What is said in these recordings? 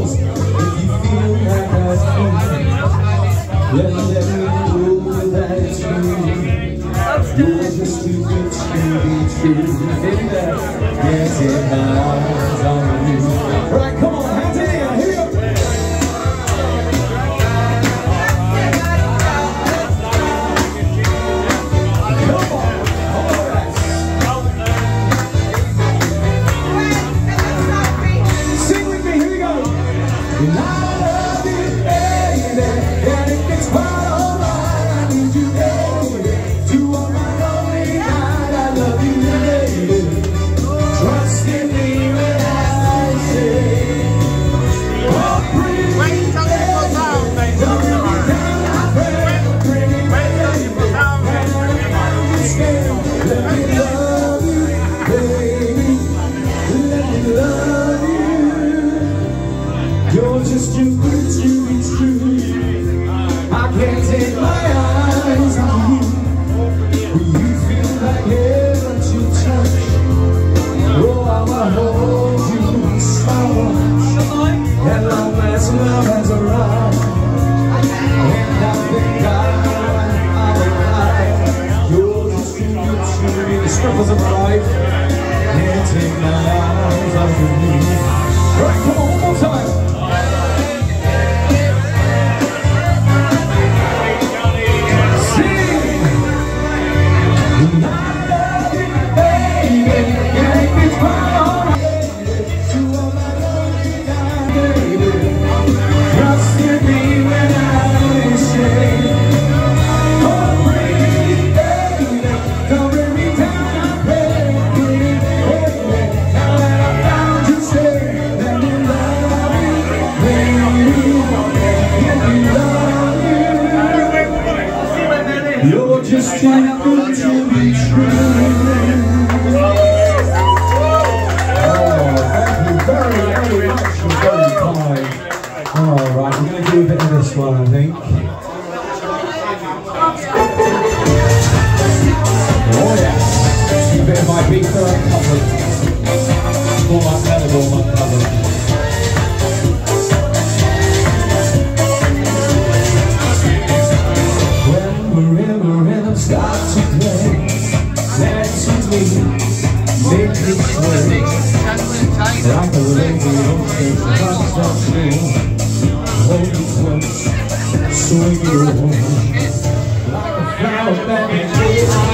'cause if you feel like I feel, let me go without you. You're just too good to be true. Can't take my eyes on you. Right, come on, hands in the air, here we go. You're just too good to be true. I can't take my eyes on you. When you feel like heaven to touch, oh, I wanna hold you so much. At long as love has arrived, and I think I'm alive. You're just too good to be the struggles of life. Can't take my eyes off of you. Right, come on, one more time. You're just too good to be true. Oh, thank you very, very much. You're very kind. All right, we're going to do a bit of this one, I think. Oh yes, a bit of my Ibiza uncovered. All my Benidorm uncovered. Start to play, dance with me, make me sway like a lady ocean, constant flow. Hold you close, swing you home like a flower back in the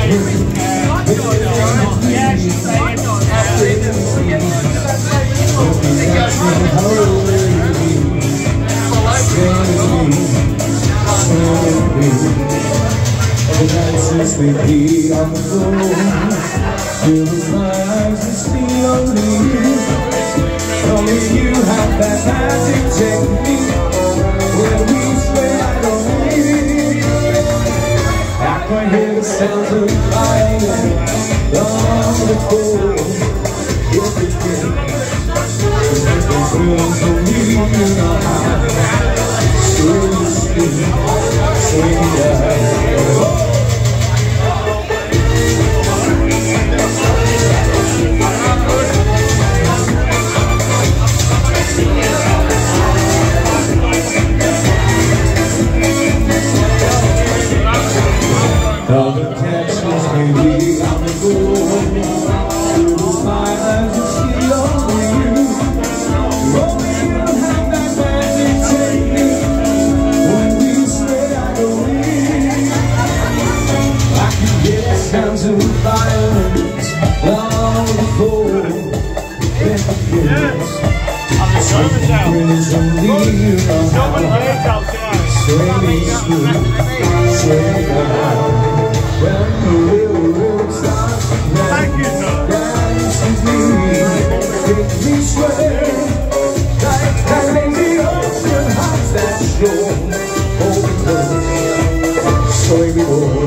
the dancers they be on the floor, fill my eyes to see only you. Only you have that magic technique. When we sway I don't need. I can hear the sounds of violence long before it begins. The girls only you know how. Swing, swing down. All the tensions may be on the go. Through my eyes to see only you. Only you have that magic technique. When we sway I go in. I can get the sounds of violence long before it begins. It's only you know how. Sway me smooth, sway me down. When the real starts to play, dance with me, make me sway like that lazy ocean hearts that shore. Hold me close, sway me more.